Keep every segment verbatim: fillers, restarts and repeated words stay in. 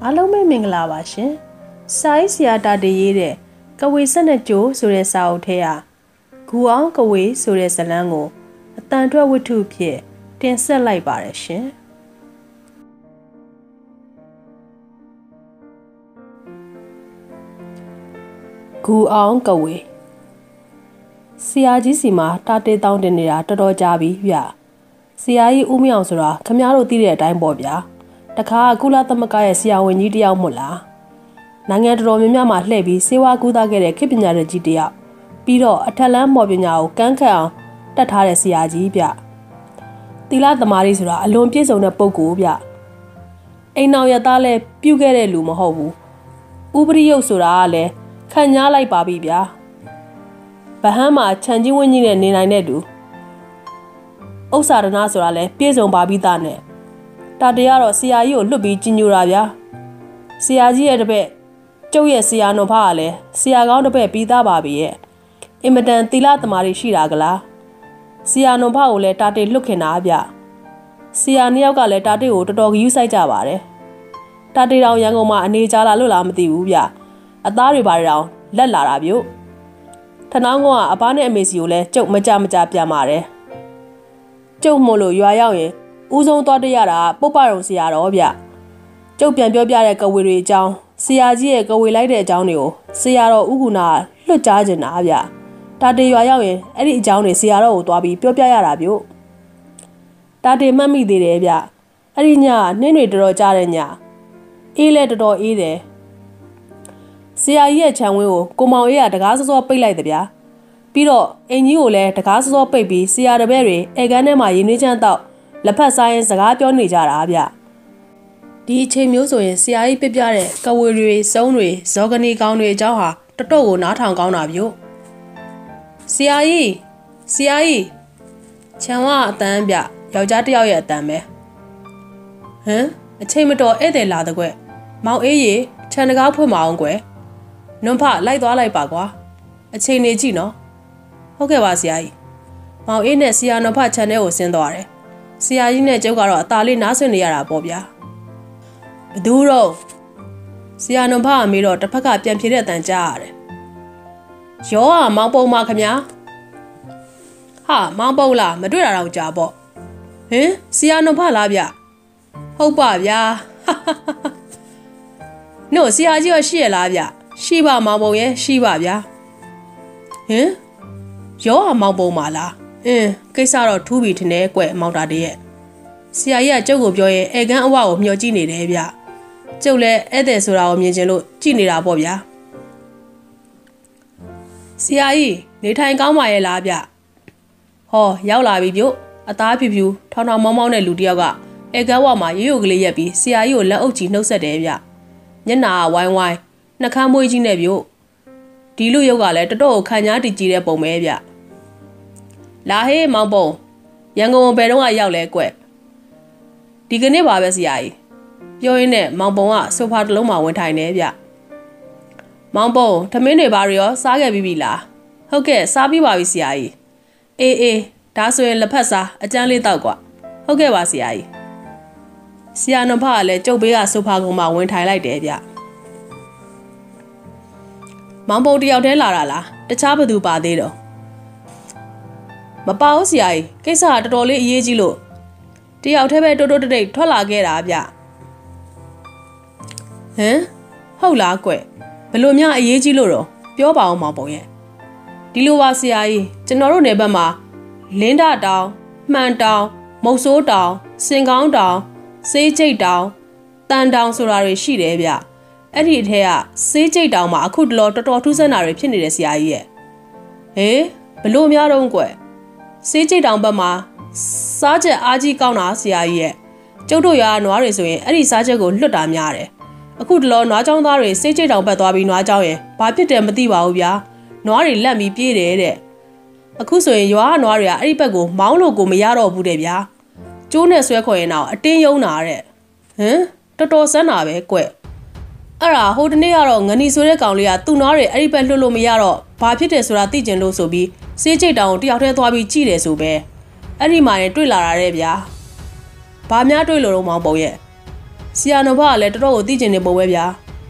အားလုံးပဲမင်္ဂလာပါရှင်။စာရေးဆရာတာတေးရေးတဲ့ကဝေဆက်နဲ့ကျိုးဆိုတဲ့စာအုပ်ထဲကဂူအောင်ကဝေဆိုတဲ့ဇာတ်လမ်းကိုအတန်ထွက်ဝတ္ထုဖြစ်တင်ဆက်လိုက်ပါတယ်ရှင်။ဂူအောင်ကဝေဆရာကြီးစီမှာတာတေးတောင်းတင်နေတာတော်တော်ကြာပြီဗျ။ဆရာကြီးဦးမြောင်ဆိုတာခမည်းတော်သိတဲ့အတိုင်းပေါ့ဗျာ။တခါကုလသမဂ္ဂရဲ့ဆရာဝန်ကြီးတယောက်မို့လားနိုင်ငံတော်တော်များများမှာလှည့်ပြီးစေဝါကူးသားခဲ့တဲ့ခေတ်ပညာရကြီးတယောက်ပြီးတော့အထက်လန်းမော်ပညာကိုကမ်းခတ်အောင်တတ်ထားတဲ့ဆရာကြီးဗျသီလသမာဓိဆိုတာအလွန်ပြည့်စုံတဲ့ပုဂ္ဂိုလ်ဗျအိမ်တော်ရသားလည်းပြုတ်ခဲ့တဲ့လူမဟုတ်ဘူးဥပရိယုတ်ဆိုတာကလည်းခံညားလိုက်ပါပြီဗျာဗဟန်းမှာခြံကြီးဝင်းကြီးနဲ့နေနိုင်တဲ့သူဥစ္စာရဏဆိုတာလည်းပြည့်စုံပါပြီသားနဲ့တာတေကတော့ဆရာကြီးကိုလွတ်ပြီးကြီးညိုတာဗျာဆရာကြီးရဲ့တပည့်ကျုပ်ရဲ့ဆရာတော်ဖကလည်းဆရာကောင်းတပည့်ပြီးသားပါပြီရဲ့အင်မတန်သီလသမားတွေရှိတာကလားဆရာတော်ဖကိုလည်းတာတေလွတ်ခင်တာဗျဆရာနှစ်ယောက်ကလည်းတာတေကိုတော်တော်ဂရုစိုက်ကြပါတယ်တာတေတောင်ရန်ကုန်မှာအနေကြလာလို့လားမသိဘူးဗျအသားတွေပါတောင်လက်လာတာဗျထနောင်းကအဘနဲ့အမေစီကိုလည်းကျုပ်မကြမကြပြန်ပါတယ်ကျုပ်မို့လို့ရွာရောက်ရင်ဦးဆုံးသွားတရတာပုပ္ပရုံဆရာတော်ဗျကျုပ်ပြန်ပြောပြတဲ့ကဝေတွေအကြောင်းဆရာကြီးရဲ့ကဝေလိုက်တဲ့အကြောင်းတွေကိုဆရာတော်ဥက္ကုနာလွှတ်ကြားကျင်တာဗျတာတေရွာရောက်ရင်အဲ့ဒီအကြောင်းတွေဆရာတော်ကိုသွားပြီးပြောပြရတာဗျတာတေမှတ်မိသေးတယ်ဗျအဲ့ဒီညနှင်းတွေတော်တော်ကြားတဲ့ညအေးလဲတော်တော်အေးတယ်ဆရာကြီးရဲ့ခြံဝင်းကိုကိုမောင်အေးကတကားစောစောပိတ်လိုက်တယ်ဗျပြီးတော့အင်ကြီးကိုလည်းတကားစောစောပိတ်ပြီးဆရာတပည့်တွေအဲကန်းထဲမှာရင်းနှီးချမ်းတော့လက်ဖက်ဆိုင်စကားပြောနေကြတာဗျဒီအချိန်မျိုးဆိုရင်ဆရာကြီးပြပြတဲ့ကဝေတွေစုံးတွေဇော်ကနီကောင်းတွေအကြောင်းဟာတတော့ကိုနားထောင်ကောင်းတာဗျဆရာကြီးဆရာကြီးချံဝအတန်းဗျယောက်ျားတစ်ယောက်ရဲ့အတန်းပဲဟမ်အချိန်မတော်ဧည့်သည်လာတဲ့ကွမောင်အေးရေခြံတကားဖွင့်မအောင်ကွနွန်းဖလိုက်သွားလိုက်ပါကွာအချိန်နေကြည့်နော်ဟုတ်ကဲ့ပါဆရာကြီးမောင်အေးနဲ့ဆရာနွန်းဖခြံထဲကိုဆင်းသွားတယ်ဆရာကြီးနဲ့ကျုပ်ကတော့အသာလေးနားဆွနေရတာပေါ့ဗျာဘသူတော့ဆရာနွန်ဖအမေတော့တစ်ဖက်ကပြန်ဖြေတဲ့အတန်ကြားရတယ်ရောကမောင်ပုံမခမညာဟာမောင်ပုံလားမတွေ့တာတော့ကြာပေါ့ဟင်ဆရာနွန်ဖလားဗျဟုတ်ပါဗျာနို့ဆရာကြီးရောရှိရလားဗျရှိပါမောင်ပုံရဲ့ရှိပါဗျာဟင်ရောကမောင်ပုံမလားအင်းကိစ္စတော့ထူးပြီထင်တယ်ကွမောင်တာတရဲ့ဆရာကြီးကကျုပ်ကိုပြောရင်ဧကန်းအဝကိုမျှော်ကြည့်နေတယ်ဗျကျုပ်လည်းဧည့်သည်ဆိုတာကိုမြင်ချင်လို့ကြည့်နေတာပေါ့ဗျာဆရာကြီးနေထိုင်ကောင်းပါရဲ့လားဗျဟောရောက်လာပြီဗျအသားဖြူဖြူထောင်ထောင်မောင်းမောင်းတဲ့လူတစ်ယောက်ကဧကန်းဝမှာရိုးရိုးကလေးရက်ပြီးဆရာကြီးကိုလက်အုပ်ကြီးနှုတ်ဆက်တယ်ဗျညနာဝိုင်းဝိုင်းနှခမ်းမွေးကြီးနဲ့ဗျဒီလူရုပ်ကလည်းတတော်ကိုခံညားတည်ကြည့်တဲ့ပုံပဲဗျလာဟေးမောင်ပုံရန်ကုန်ဘယ်တော့မှရောက်လဲကွဒီကနေ့ပါပဲဆရာကြီးပြောရင်းနဲ့မောင်ပုံကဆိုဖာတစ်လုံးမှာဝင်ထိုင်နေဗျမောင်ပုံထမင်းတွေဘာတွေရောစားခဲ့ပြီးပြီလားဟုတ်ကဲ့စားပြီးပါပြီဆရာကြီးအေးအေးဒါဆိုရင်လက်ဖက်စားအကျန်းလေးတောက်ကွဟုတ်ကဲ့ပါဆရာကြီးဆရာနွန်ဖကလည်းကျုပ်ဘေးကဆိုဖာကုန်းမှာဝင်ထိုင်လိုက်တယ်ဗျမောင်ပုံတယောက်တည်းလာတာလားတခြားဘသူပါသေးတော့မပါဘူးဆရာကြီးကိစ္စကတော်တော်လေးအရေးကြီးလို့တယောက်တည်းပဲတိုးတိုးတိတ်ထွက်လာခဲ့တာဗျဟမ်ဟုတ်လားကွဘယ်လိုများအရေးကြီးလို့တော့ပြောပါအောင်မောင်ပုံရဲ့ဒီလိုပါဆရာကြီးကျွန်တော်တို့နယ်ဘက်မှာလင်းဒတောင်မှန်တောင်မုတ်ဆိုးတောင်စင်ကောင်းတောင်စေးကျိတ်တောင်တန်တောင်ဆိုတာတွေရှိတယ်ဗျအဲ့ဒီအထက်ကစေးကျိတ်တောင်မှာအခုတလောတော်တော်ထူးဆန်းတာတွေဖြစ်နေတယ်ဆရာကြီးရဲ့ဟေးဘယ်လိုများတော့ကွစေးကျိတ်တောင်ဘက်မှာစားချက်အားကြီးကောင်းတာဆရာကြီးရဲ့ကျုပ်တို့ရွာနွားတွေဆိုရင်အဲ့ဒီစားချက်ကိုလွတ်တာများတယ်အခုတလောနွားချောင်းသားတွေစေးကျိတ်တောင်ဘက်သွားပြီးနွားချောင်းရင်ဘာဖြစ်တယ်မသိပါဘူးဗျာနွားတွေလက်ပြီးပြေးတယ်တဲ့အခုဆိုရင်ရွာကနွားတွေကအဲ့ဒီဘက်ကိုမောင်းလို့ကိုမရတော့ဘူးတဲ့ဗျာကျိုးနဲ့ဆွဲခေါ်ရင်တော့အတင်းယုံတာတဲ့ဟမ်တော်တော်ဆန်းတာပဲကွအဲ့ဒါဟိုတနေ့ကတော့ငနီဆိုတဲ့ကောင်လေးကသူ့နွားတွေအဲ့ဒီဘက်လွတ်လို့မရတော့ဘာဖြစ်တယ်ဆိုတာသိကျင်လို့ဆိုပြီးစေးကျိတ်တောင်ကိုတယောက်တည်းသွားပြီးကြည့်တယ်ဆိုပဲအဲ့ဒီမှာရင်တွေ့လာတာတဲ့ဗျာဘာများတွေ့လို့တော့မောင်ပုံရဲ့ဟဆီယာနိုဘကလည်းတော်တော်ကိုသိကျင်နေပုံပဲဗျာ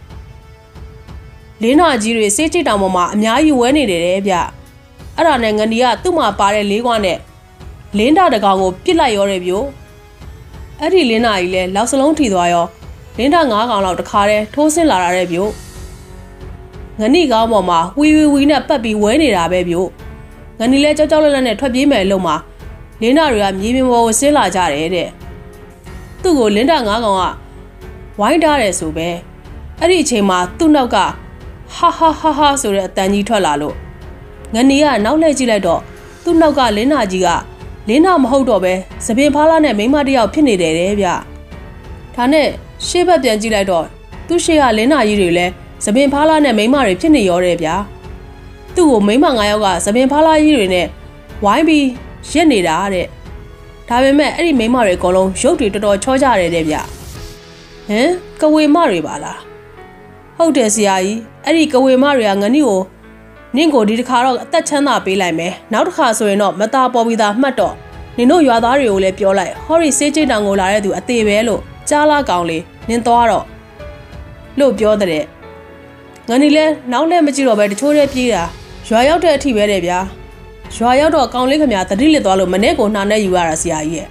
လင်းနာကြီးတွေစေးချိတ်တောင်ပေါ်မှာအများကြီးဝဲနေတယ်တဲ့ဗျအဲ့ဒါနဲ့ငနီကသူ့မှာပါတဲ့လေးခွားနဲ့လင်းတာတကောင်ကိုပြစ်လိုက်ရောတယ်ဗျအဲ့ဒီလင်းနာကြီးလည်းလောက်စလုံးထီသွားရောလင်းတာငါးကောင်လောက်တခါတည်းထိုးဆင်းလာတာတဲ့ဗျငနီကောင်းပေါ်မှာဝီဝီဝီနဲ့ပတ်ပြီးဝဲနေတာပဲဗျငနီလည်းကြောက်ကြောက်လန့်လန့်နဲ့ထွက်ပြေးမယ်လို့မှလင်းတာတွေကမြေပြင်ပေါ်ကိုဆင်းလာကြတယ်တဲ့သူ့ကိုလင်းတာငါးကောင်ကဝိုင်းထားတယ်ဆိုပဲအဲ့ဒီအချိန်မှာသူ့နောက်ကဟာဟာဟာဟာဆိုတဲ့အတန်ကြီးထွက်လာလို့ငနီကနောက်လှည့်ကြည့်လိုက်တော့သူ့နောက်ကလင်းနာကြီးကလင်းနာမဟုတ်တော့ပဲသပင်ဖားလာနဲ့မိန်းမတစ်ယောက်ဖြစ်နေတယ်တဲ့ဗျဒါနဲ့ရှေ့ဘက်ပြန်ကြည့်လိုက်တော့သူ့ရှေ့ကလင်းနာကြီးတွေလည်းသပင်ဖားလာနဲ့မိန်းမတွေဖြစ်နေရောတဲ့ဗျသူ့ကိုမိန်းမငါးယောက်ကသပင်ဖားလာကြီးတွေနဲ့ဝိုင်းပြီးရက်နေတာတဲ့ဒါပေမဲ့အဲ့ဒီမိန်းမတွေအကုန်လုံးရုပ်တွေတော်တော်ချောကြတယ်တဲ့ဗျဟမ်ကဝေမတွေပါလားဟုတ်တယ်ဆရာကြီးအဲ့ဒီကဝေမတွေကငနီကိုနင့်ကိုဒီတစ်ခါတော့အသက်ချမ်းသာပေးလိုက်မယ်နောက်တစ်ခါဆိုရင်တော့မသားပေါ်ပြီးသားမှတ်တော့နင်တို့ရွာသားတွေကိုလည်းပြောလိုက်ဟောရီစေးချိတ်တောင်ကိုလာတဲ့သူအသေးပဲလို့ကြားလာကောင်လေးနင်သွားတော့လို့ပြောတဲ့ငနီလဲနောက်လည်းမကြည့်တော့ပဲတချိုးတည်းပြေးတာရွာရောက်တဲ့အထိပဲတဲ့ဗျာရွာရောက်တော့ကောင်လေးခမတတိလစ်သွားလို့မနဲ့ကိုနှာနဲ့ယူရတာဆရာကြီးရဲ့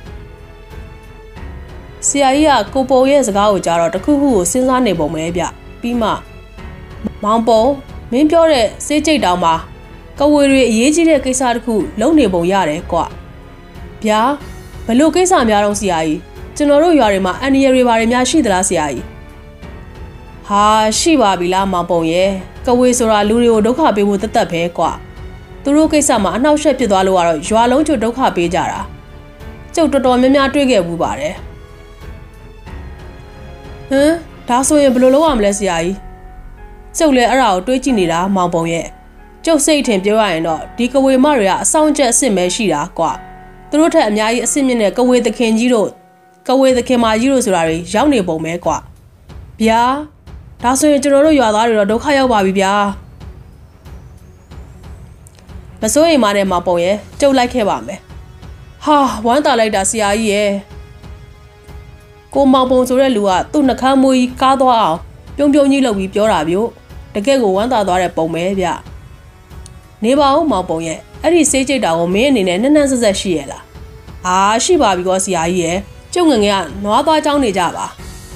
ဆရာကြီးကကိုပုံရဲ့စကားကိုကြားတော့တခုခုကိုစဉ်းစားနေပုံပဲဗျပြီးမှမောင်ပုံမင်းပြောတဲ့စေးကြိတ်တောင်မှာကဝေတွေအရေးကြီးတဲ့ကိစ္စတခုလုပ်နေပုံရတယ်ကွဗျာဘလို့ကိစ္စများတော့ဆရာကြီးကျွန်တော်တို့ရွာတွေမှာအန်ဒီရတွေဘာတွေများရှိသလားဆရာကြီးဟာရှိပါပြီလားမောင်ပုံရဲ့ကဝေဆိုတာလူတွေကိုဒုက္ခပေးဖို့တသက်ပဲကွသူတို့ကိစ္စမှာအနှောက်အယှက်ဖြစ်သွားလို့ကတော့ရွာလုံးကျွတ်ဒုက္ခပေးကြတာကျုပ်တော်တော်များများတွေ့ခဲ့ဘူးပါတယ်ဟမ်ဒါဆိုရင်ဘယ်လိုလုပ်ရမလဲဆရာကြီးကျုပ်လည်းအဲ့ဒါကိုတွေးကြည့်နေတာမောင်ပုံရဲ့ကျုပ်စိတ်ထင်ပြောရရင်တော့ဒီကဝေမတွေကအဆောင်ကျက်အစ်စ်ပဲရှိတာကွသူတို့ထက်အများကြီးအစ်စ်မြင့်တဲ့ကဝေသခင်ကြီးတို့ကဝေသခင်မကြီးတို့ဆိုတာတွေရောက်နေပုံပဲကွဗျာဒါဆိုရင်ကျွန်တော်တို့ရွာသားတွေတော့ဒုက္ခရောက်ပါပြီဗျာမစိုးရိမ်ပါနဲ့မောင်ပုံရဲ့ကျုပ်လိုက်ခဲ့ပါမယ်ဟာဝမ်းသာလိုက်တာဆရာကြီးရဲ့ကိုမောင်ပုံဆိုတဲ့လူကသူ့နှခမ်းမွေးကြီးကားသွားအောင်ပြုံးပြုံးကြီးလုပ်ပြီးပြောတာဗျတကယ့်ကိုဝမ်းသာသွားတဲ့ပုံပဲဗျနေပါဦးမောင်ပုံရဲ့အဲ့ဒီစေးကြိတ်တာကိုမင်းအနေနဲ့နှနှဆက်ဆက်ရှိရလားဟာရှိပါပြီကောဆရာကြီးရဲ့ကျုပ်ငငယ်ကနွားသွားကြောင်းနေကြပါ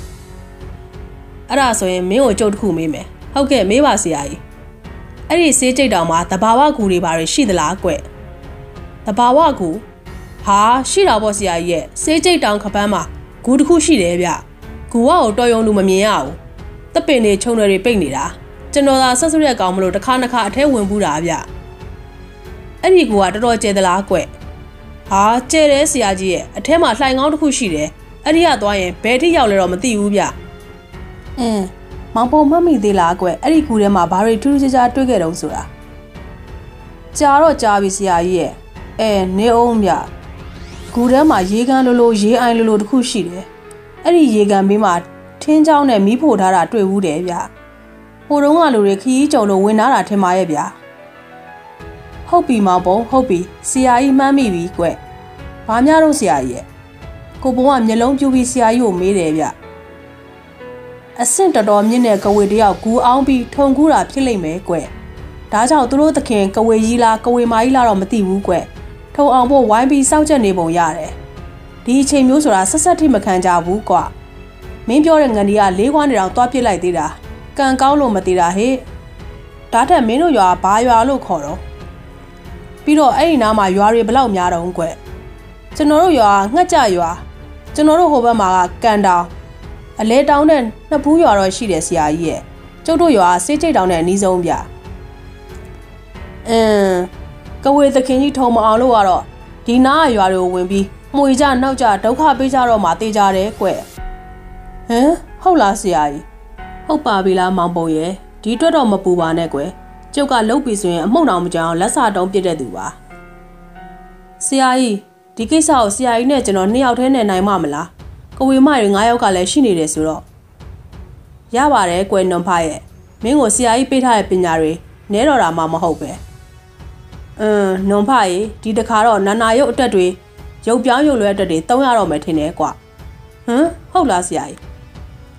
အဲ့ဒါဆိုရင်မင်းကိုကြုတ်တစ်ခုမေးမယ်ဟုတ်ကဲ့မေးပါဆရာကြီးအဲ့ဒီစေးကြိတ်တောင်မှာတဘာဝကူတွေဘာတွေရှိသလားကွတဘာဝကူဟာရှိတာပေါ့ဆရာကြီးရဲ့စေးကြိတ်တောင်ခပန်းမှာဂူတစ်ခုရှိတယ်ဗျဂူကကိုတော်ရုံလူမမြင်ရဘူးတပင်တွေခြုံတွေပိတ်နေတာကျွန်တော်သာဆက်စွရက်ကောင်မလို့တစ်ခါတစ်ခါအထဲဝင်ဘူးတာဗျအဲ့ဒီကူကတော်တော်ကျဲသလားကွဟာကျဲတယ်ဆရာကြီးရဲ့အထဲမှာလှိုင်ကောင်းတစ်ခုရှိတယ်အဲ့ဒီကသွားရင်ဘယ်ထိရောက်လဲတော့မသိဘူးဗျအင်းမောင်ပုံမှတ်မိသေးလားကွအဲ့ဒီကူထဲမှာဘာတွေထူးထူးခြားခြားတွေ့ခဲ့တုံးဆိုတာကြာတော့ကြာပြီဆရာကြီးရဲ့အဲနေအောင်ဗျဂူထဲမှာရေကန်လိုလိုရေအိုင်လိုလိုတစ်ခုရှိတယ်အဲ့ဒီရေကန်ဘေးမှာထင်းချောင်းနဲ့မီးဖိုထားတာတွေ့ဘူးတယ်ဗျဟိုတုန်းကလူတွေခီးကြုံလို့ဝင်လာတာထင်ပါရဲ့ဗျဟုတ်ပြီမောင်ပုံဟုတ်ပြီဆရာကြီးမှန်းမိပြီကွဘာများတော့ဆရာကြီးရဲ့ကိုပုံကမျက်လုံးပြူပြီးဆရာကြီးကိုမေးတယ်ဗျအဆင့်တော်တော်မြင့်တဲ့ကဝေတယောက်ဂူအောင်ပြီးထုံကူးတာဖြစ်လိမ့်မယ်ကွဒါကြောင့်သူတို့သခင်ကဝေကြီးလားကဝေမာကြီးလားတော့မသိဘူးကွထုံအောင်ဖို့ဝိုင်းပြီးစောင့်ကြနေပုံရတယ်ဒီအချိန်မျိုးဆိုတာဆက်ဆက်ထိမခံကြဘူးကွမင်းပြောတဲ့ငန်ဒီကလေးခွားနေတော့တွားပစ်လိုက်သေးတာကံကောင်းလို့မသေးတာဟဲ့ဒါထက်မင်းတို့ရွာဘာရွာလို့ခေါ်တော့ပြီးတော့အဲ့ဒီနားမှာရွာတွေဘလောက်များတော့ကွကျွန်တော်တို့ရွာငှက်ကြရွာကျွန်တော်တို့ဟိုဘက်မှာကကန်တောင်အလဲတောင်နဲ့နှစ်ဘူးရွာတော့ရှိတယ်ဆရာကြီးရဲ့ကျုပ်တို့ရွာစေးကြိတ်တောင်နဲ့အနီးဆုံးဗျအင်းကဝေသခင်ကြီးထုံမအောင်လို့ကတော့ဒီနားရွာတွေကိုဝင်ပြီးမှွေကြနောက်ကြဒုက္ခပေးကြတော့မှတေးကြတယ်ကွဟမ်ဟုတ်လားဆရာကြီးဟုတ်ပါပြီလားမောင်ပုံရဲ့ဒီအတွက်တော့မပူပါနဲ့ကွကျုပ်ကလှုပ်ပြီဆိုရင်အမှုန့်အောင်မကြောင်လက်စာတုံးပြစ်တဲ့သူပါဆရာကြီးဒီကိစ္စကိုဆရာကြီးနဲ့ကျွန်တော်နှစ်ယောက်တည်းနဲ့နိုင်မမလားကဝေမတွေငါးယောက်ကလည်းရှိနေတယ်ဆိုတော့ရပါတယ်ကွယ်နွန်ဖရဲ့မင်းကိုဆရာကြီးပေးထားတဲ့ပညာတွေနဲတော်တာမှမဟုတ်ပဲအင်းနွန်ဖရဲ့ဒီတခါတော့နာနာရုပ်အတက်တွေရုပ်ပြောင်းရုပ်လွဲအတက်တွေတုံးရတော့မယ်ထင်တယ်ကွဟမ်ဟုတ်လားဆရာကြီး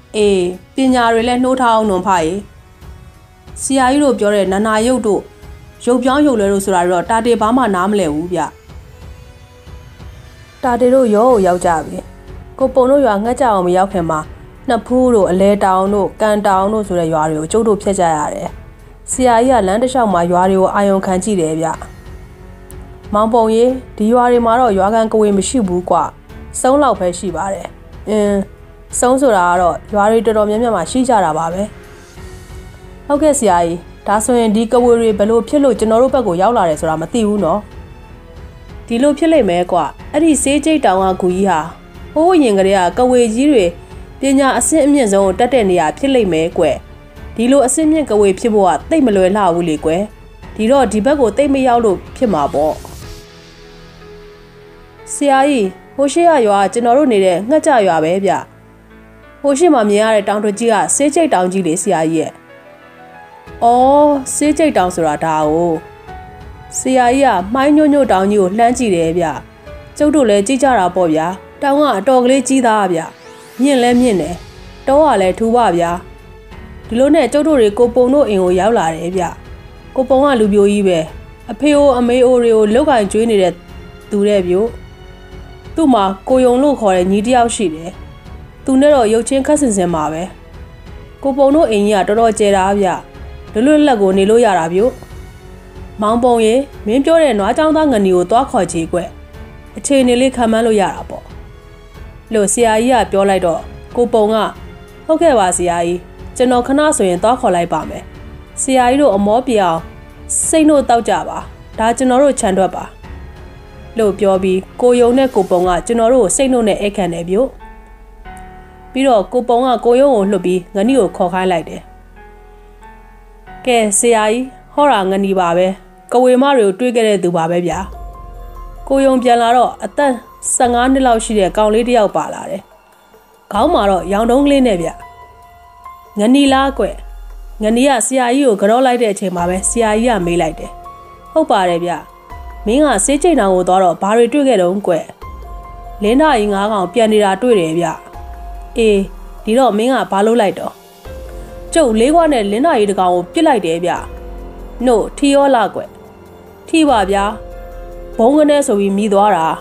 အေးပညာတွေလည်းနှိုးထားအောင်နွန်ဖရေဆရာကြီးတို့ပြောတဲ့နာနာရုပ်တို့ရုပ်ပြောင်းရုပ်လွဲတို့ဆိုတာတော့တာတေဘာမှနားမလဲဘူးဗျတာတေတို့ရောကိုရောက်ကြပြီကိုပုံတို့ရွာငှက်ကြအောင်မရောက်ခင်မှာနှစ်ဖူးတို့အလဲတောင်တို့ကန်တောင်တို့ဆိုတဲ့ရွာတွေကိုကျုပ်တို့ဖျက်ကြရတယ်ဆရာကြီးကလမ်းတစ်လျှောက်မှာရွာတွေကိုအာယုံခံကြည့်တယ်ဗျမောင်ပုံကြီးဒီရွာတွေမှာတော့ရွာကန်ကဝေမရှိဘူးကွစုံးလောက်ပဲရှိပါတယ်အင်းစုံးဆိုတာကတော့ရွာတွေတော်တော်များများမှာရှိကြတာပါပဲဟုတ်ကဲ့ဆရာကြီးဒါဆိုရင်ဒီကဝေတွေဘလို့ဖြစ်လို့ကျွန်တော်တို့ဘက်ကိုရောက်လာတယ်ဆိုတာမသိဘူးနော်ဒီလိုဖြစ်လိမ့်မယ်ကွအဲ့ဒီစေးကျိတ်တောင်ကဂူကြီးဟာဟိုးရင်ကလေးကကဝေကြီးတွေပညာအဆင့်အမြင့်ဆုံးကိုတက်တဲ့နေရာဖြစ်လိမ့်မယ်ကွဒီလိုအဆင့်မြင့်ကဝေဖြစ်ဖို့ကတိတ်မလွယ်လှဘူးလေကွဒီတော့ဒီဘက်ကိုတိတ်မရောက်လို့ဖြစ်မှာပေါ့ဆရာကြီးဟိုရှိရရွာကျွန်တော်တို့နေတဲ့ငှက်ကြရွာပဲဗျဟိုရှိမှမြင်ရတဲ့တောင်တကြီးကစေးကျိတ်တောင်ကြီးလေဆရာကြီးရဲ့အော်စေးကျိတ်တောင်ဆိုတာဒါ哦ဆရာကြီးကမိုင်းညွတ်ညွတ်တောင်ကြီးကိုလှမ်းကြည့်တယ်ဗျကျုပ်တို့လည်းကြည့်ကြတာပေါ့ဗျာတောင်ကအတော်ကလေးကြီးသားဗျမြင့်လဲမြင့်တယ်တောကလည်းထူပါဗျာဒီလိုနဲ့ကျုပ်တို့တွေကိုပုံတို့အိမ်ကိုရောက်လာတယ်ဗျကိုပုံကလူပြိုကြီးပဲအဖေအိုအမေအိုတွေကိုလောက်ကင်ကျွေးနေတဲ့သူတဲ့ဗျသူ့မှာကိုယုံလို့ခေါ်တဲ့ညီတယောက်ရှိတယ်သူနဲ့တော့ရုပ်ချင်းခက်ဆင်ဆင်ပါပဲကိုပုံတို့အိမ်ကြီးကတော်တော်ကျဲတာဗျလွတ်လွတ်လပ်ကိုနေလို့ရတာဗျမောင်ပုံရေမင်းပြောတဲ့နွားချောင်းသားငနီကိုသွားခေါ်ကြည့်ကွအခြေအနေလေးခံမှန်းလို့ရတာပေါ့လို့ဆရာကြီးကပြောလိုက်တော့ကိုပုံကဟုတ်ကဲ့ပါဆရာကြီးကျွန်တော်ခဏဆိုရင်သွားခေါ်လိုက်ပါမယ်ဆရာကြီးတို့အမောပြအောင်စိတ်တို့တောက်ကြပါဒါကျွန်တော်တို့ခြံထွက်ပါလို့ပြောပြီးကိုယုံနဲ့ကိုပုံကကျွန်တော်တို့ကိုစိတ်နှုတ်နဲ့အိတ်ခံတယ်ဗျပြီးတော့ကိုပုံကကိုယုံကိုလှုပ်ပြီးငနီကိုခေါ်ခိုင်းလိုက်တယ်ကဲဆရာကြီးဟောတာငနီပါပဲကဝေမတွေကိုတွေးခဲ့တဲ့သူပါပဲဗျာကိုယုံပြန်လာတော့အသက်ဆယ်ငါးနှစ်လောက်ရှိတဲ့ကောင်လေးတစ်ယောက်ပါလာတယ်ခေါင်းမှာတော့ရောင်တုံးကလေးနဲ့ဗျငနီလားကွငနီကဆရာကြီးကိုကြောလိုက်တဲ့အချိန်မှာပဲဆရာကြီးကမေးလိုက်တယ်ဟုတ်ပါတယ်ဗျမင်းကစေးကျိန်တောင်ကိုသွားတော့ဘာတွေတွေ့ခဲ့တုံးကွလင်းသားကြီးငါးကောင်ပြန်နေတာတွေ့တယ်ဗျအေးဒီတော့မင်းကဘာလုပ်လိုက်တော့ကျုပ်လေးခွနဲ့လင်းသားကြီးတကောင်ကိုပြစ်လိုက်တယ်ဗျနို့ထီရောလာကွထီပါဗျာဘုံကနေဆိုပြီးမိသွားတာ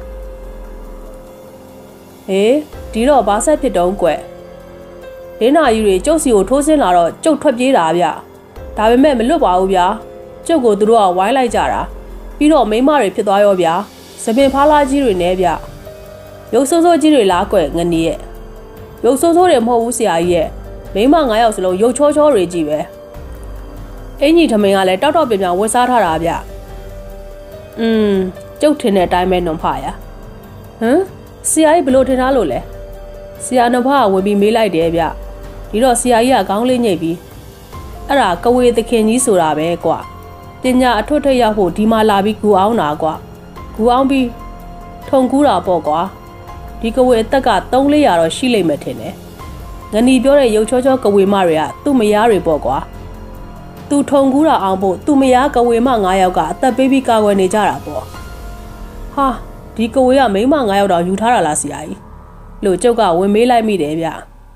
ဟေးဒီတော့ဘာဆက်ဖြစ်တုံးကွလင်းသားကြီးတွေကျုပ်စီကိုထိုးဆင်းလာတော့ကျုပ်ထွက်ပြေးတာဗျဒါပေမဲ့မလွတ်ပါဘူးဗျာကျုပ်ကိုသူတို့ကဝိုင်းလိုက်ကြတာပြီးတော့မိန်းမတွေဖြစ်သွားရောဗျာသပင်ဖားလာကြီးတွေနဲ့ဗျရုပ်ဆိုးဆိုးကြီးတွေလားကွငနီရဲ့ရုပ်ဆိုးဆိုးတွေမဟုတ်ဘူးဆရာကြီးရဲ့မိန်းမငါးယောက်စလုံးရုပ်ချောချောတွေကြီးပဲအင်ကြီးထမင်းကလည်းတောက်တောက်ပြန်ပြန်ဝတ်စားထားတာဗျอืมကျုပ်ထင်တဲ့အတိုင်းပဲနုံဖာရဟမ်ဆရာကြီးဘလို့ထင်ထားလို့လဲဆရာနုံဖာကဝင်ပြီးမေးလိုက်တယ်ဗျဒီတော့ဆရာကြီးကခေါင်းလေးညိတ်ပြီးအဲ့ဒါကဝေသခင်ကြီးဆိုတာပဲကွာပညာအထွတ်ထရောက်ဖို့ဒီမှာလာပြီးဂူအောင်တာကွာဂူအောင်ပြီးထုံကူးတာပေါ့ကွာဒီကဝေအသက်ကသုံးလေးရာတော့ရှိလိမ့်မယ်ထင်တယ်ငနီပြောတဲ့ရုပ်ချောချောကဝေမတွေကသူ့မယားတွေပေါ့ကွာသူထုံကူးတာအောင်ဖို့သူ့မယားကဝေမငါးယောက်ကအသက်ပေးပြီးကာကွယ်နေကြတာပေါ့ဟာဒီကဝေကမိန်းမငါးယောက်တော့ယူထားတာလားဆရာကြီးလို့ကျုပ်ကဝင်မေးလိုက်မိတယ်ဗျ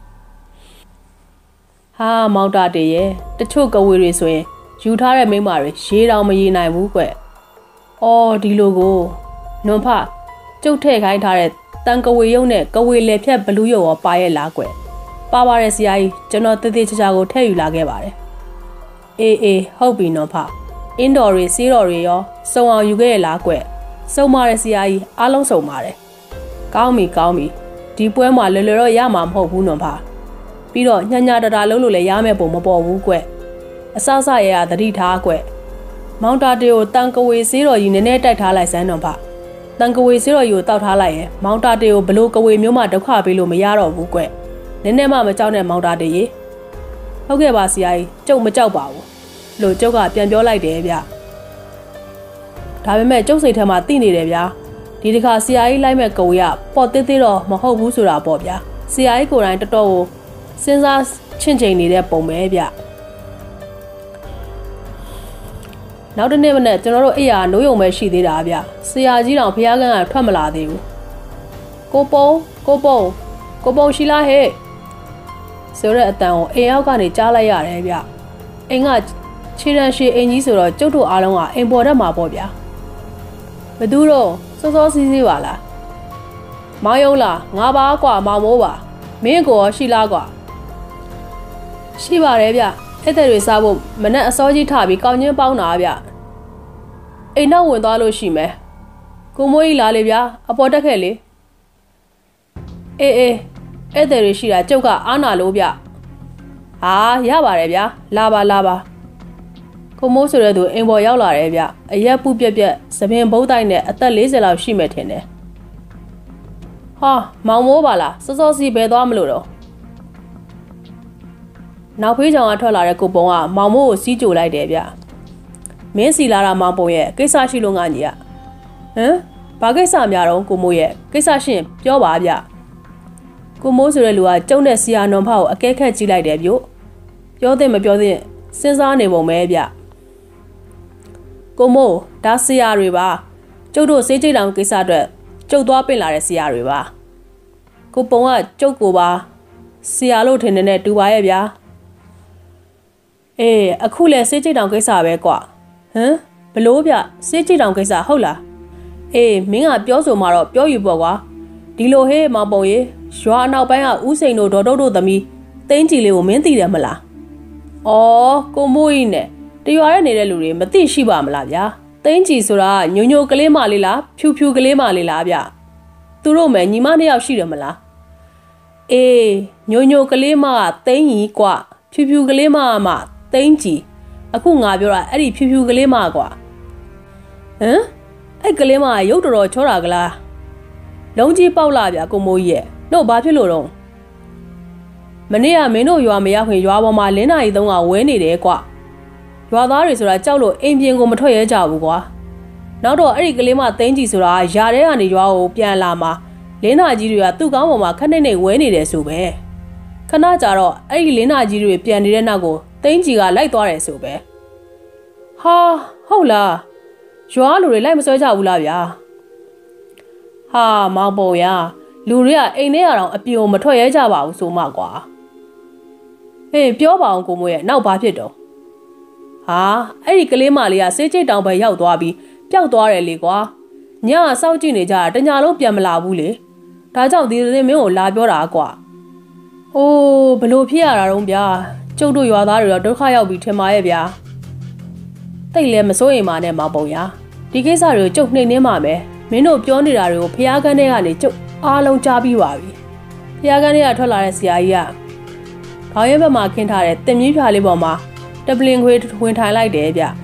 ဟာမောင်တာတည်းရဲ့တချို့ကဝေတွေဆိုရင်ယူထားတဲ့မိန်းမတွေရေတောင်မရေနိုင်ဘူးကွအော်ဒီလိုကိုနွန်ဖကျုပ်ထည့်ခိုင်းထားတဲ့တန်ကဝေရုံနဲ့ကဝေလေဖြတ်ဘလူးရုံရောပါရဲ့လားကွပါပါတယ်ဆရာကြီးကျွန်တော်တည်တည်ချာချာကိုထည့်ယူလာခဲ့ပါတယ်အေးအေးဟုတ်ပြီနော်ဖအင်းတော်တွေစီးတော်တွေရောစုံအောင်ယူခဲ့ရလားကွစုံပါတယ်ဆရာကြီးအားလုံးစုံပါတယ်ကောင်းပြီကောင်းပြီဒီပွဲမှာလွယ်လွယ်တော့ရမှာမဟုတ်ဘူးနော်ဖပြီးတော့ညညာတတာလုံးလို့လည်းရမယ်ပုံမပေါ်ဘူးကွအဆဆရရသတိထားကွမောင်တာတေကိုတန်ကဝေစီးတော်ကြီးနည်းနည်းတိုက်ထားလိုက်စမ်းတော့ဖတန်ကဝေစီးတော်ကြီးကိုတောက်ထားလိုက်ရင်မောင်တာတေကိုဘလို့ကဝေမျိုးမှဒုက္ခပေးလို့မရတော့ဘူးကွနည်းနည်းမှမကြောက်နဲ့မောင်တာတေရေဟုတ်ကဲ့ပါဆရာကြီးကျုပ်မကြောက်ပါဘူးလို့ကျုပ်ကပြန်ပြောလိုက်တယ်ဗျဒါပေမဲ့ကျုပ်စိတ်ထဲမှာသိနေတယ်ဗျာဒီတစ်ခါဆရာကြီးလိုက်မဲ့ကဝေကပေါ့သေးသေးတော့မဟုတ်ဘူးဆိုတာပေါ့ဗျာဆရာကြီးကိုယ်တိုင်တော်တော်ကိုစဉ်းစားချင့်ချိန်နေတဲ့ပုံပဲဗျနောက်တစ်နေ့မနေ့ကျွန်တော်တို့အိယာနိုးယုံပဲရှိသေးတာဗျဆရာကြီးတောင်ဖျားကန်းကထွက်မလာသေးဘူးကိုပုံကိုပုံကိုပုံရှိလားဟဲ့ဆိုတဲ့အတန်ကိုအိမ်အောက်ကနေကြားလိုက်ရတယ်ဗျအိမ်ကခြေရန်ရှည်အိမ်ကြီးဆိုတော့ကျုပ်တို့အားလုံးကအိမ်ပေါ်တက်မှာပေါ့ဗျာဘသူတော့စောစောစီးစီးပါလားမောင်ယုံလားငါပါကွာမောင်မိုးပါမင်းကိုရှိလားကွာရှိပါတယ်ဗျအဲ့တဲ့တွေစားဖို့မနဲ့အစောကြီးထပြီးကောင်းချင်းပေါင်းတာဗျအိမ်နောက်ဝင်သွားလို့ရှိမယ်ကိုမိုးကြီးလာလေဗျအပေါ်တက်ခဲ့လေအေးအေးအဲ့တဲ့တွေရှိတာကျုပ်ကအားနာလို့ဗျဟာရပါတယ်ဗျလာပါလာပါကိုမိုးဆိုတဲ့သူအိမ်ပေါ်ရောက်လာတယ်ဗျအရက်ပူပြက်ပြက်သပင်ဘုတ်တိုက်နဲ့အသက်၄၀လောက်ရှိမယ်ထင်တယ်ဟာမောင်မိုးပါလားစောစောစီးဘယ်သွားမလို့တော့နောက်ဖေးချောင်ကထွက်လာတဲ့ကိုပုံကမောင်မိုးကိုစီးကြိုလိုက်တယ်ဗျမင်းစီလာတာမောင်ပုံရဲ့ကိစ္စရှိလို့ငါညီရဟမ်ဘာကိစ္စများတော့ကိုမိုးရဲ့ကိစ္စရှင်ပြောပါဗျကိုမိုးဆိုတဲ့လူကကျုံတဲ့ဆီယာနွန်ဖောက်ကိုအကဲခတ်ကြည့်လိုက်တယ်ဗျပြောသင့်မပြောသင့်စဉ်းစားနေပုံပဲဗျကိုမိုးဒါဆီယာတွေပါကျုပ်တို့စေးကြိတ်တောင်ကိစ္စအတွက်ကျုပ်သွားပင့်လာတဲ့ဆီယာတွေပါကိုပုံကကျုပ်ကိုပါဆီယာလို့ထင်နေတဲ့တူပါရဲ့ဗျာအေးအခုလဲစေးကြိတ်တောင်ကိစ္စပဲကွာဟမ်ဘလို့ဗျစေးကြိတ်တောင်ကိစ္စဟုတ်လားအေးမင်းကပြောဆိုမှတော့ပြောယူပေါ့ကွာဒီလိုဟေးမောင်ပုံရေရွာအနောက်ပိုင်းကဦးစိန်တို့ဒေါ်တုတ်တို့သမီးသိန်းကြီးလေးကိုမင်းသိတယ်မလားအော်ကိုမိုးကြီးနဲ့တရွာရဲနေတဲ့လူတွေမသိရှိပါမလားဗျာသိန်းကြီးဆိုတာညိုညိုကလေးမလေးလားဖြူဖြူကလေးမလေးလားဗျသူတို့မယ်ညီမနှစ်ယောက်ရှိတယ်မလားအေးညိုညိုကလေးမကသိန်းကြီးကွာဖြူဖြူကလေးမကမှသိန်းကြီးအခုငါပြောတာအဲ့ဒီဖြူဖြူကလေးမကွာဟမ်အဲ့ကလေးမကရုပ်တော်တော်ချောတာကလားလုံးကြီးပေါက်လာဗျကိုမိုးကြီးရဲ့တို့ဘာဖြစ်လို့တော့မနေ့ကမင်းတို့ရွာမရောက်ခင်ရွာပေါ်မှာလင်းနာရီသုံးကဝဲနေတယ်ကွရွာသားတွေဆိုတာကြောက်လို့အိမ်ပြင်ကိုမထွက်ရဲကြဘူးကွာနောက်တော့အဲ့ဒီကလေးမသိန်းကြီးဆိုတာຢာထဲကနေရွာကိုပြန်လာမှာလင်းနာကြီးတွေကသူ့ကောင်းပေါ်မှာခက်နေနေဝဲနေတယ်ဆိုပဲခဏကြာတော့အဲ့ဒီလင်းနာကြီးတွေပြန်နေတဲ့နောက်ကိုသိန်းကြီးကလိုက်သွားတယ်ဆိုပဲဟာဟုတ်လားရွာလူတွေလိုက်မဆွဲကြဘူးလားဗျာဟာမောင်ပုံရလူတွေကအိမ်ထဲကတော့အပြုံမထွက်ရဲကြပါဘူးဆိုမှကွာဟေးပြောပါအောင်ကိုမိုးရဲ့နောက်ဘာဖြစ်တော့ဟာအဲ့ဒီကလေးမလေးကစေးချိတ်တောင်ပဲရောက်သွားပြီးပျောက်သွားတယ်လေကွာညကစောင့်ကြည့်နေကြတာတညာလုံးပြန်မလာဘူးလေဒါကြောင့်ဒီသတင်းမင်းကိုလာပြောတာကွာအိုးဘလို့ဖြစ်ရတာတော့ဗျာကျုပ်တို့ရွာသားတွေတော့ဒုက္ခရောက်ပြီးထင်ပါရဲ့ဗျာတိတ်လဲမစိုးရင်ပါနဲ့မောင်ပုံရဒီကိစ္စတွေကိုကျုပ်နှိမ်နှင်းပါမယ်မင်းတို့ပြောနေတာတွေကိုဖျားကန်းထဲကနေကျုပ်အားလုံးကြားပြီးပါပြီဖျားကန်းထဲကထွက်လာတဲ့ဆရာကြီးကခေါင်းရဲဘက်မှာခင်းထားတဲ့တင်မြင့်ဖြာလေးပေါ်မှာတပလင်ခွေဝင်ထိုင်လိုက်တယ်ဗျ